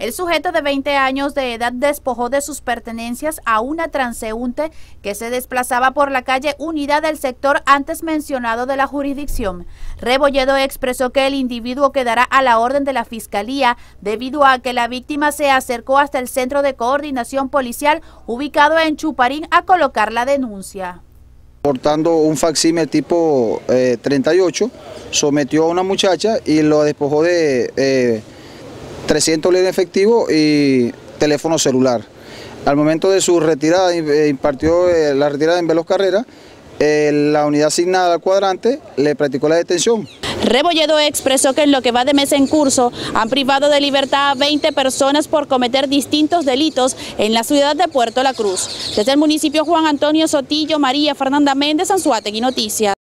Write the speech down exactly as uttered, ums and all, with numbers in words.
El sujeto de veinte años de edad despojó de sus pertenencias a una transeúnte que se desplazaba por la calle Unidad del sector antes mencionado de la jurisdicción. Rebolledo expresó que el individuo quedará a la orden de la Fiscalía debido a que la víctima se acercó hasta el Centro de Coordinación Policial ubicado en Chuparín a colocar la denuncia. Portando un facsímil tipo eh, treinta y ocho, sometió a una muchacha y lo despojó de eh, trescientos lempiras en efectivo y teléfono celular. Al momento de su retirada, eh, impartió eh, la retirada en veloz carrera, eh, la unidad asignada al cuadrante le practicó la detención. Rebolledo expresó que en lo que va de mes en curso han privado de libertad a veinte personas por cometer distintos delitos en la ciudad de Puerto La Cruz. Desde el municipio Juan Antonio Sotillo, María Fernanda Méndez, Anzoátegui Noticias.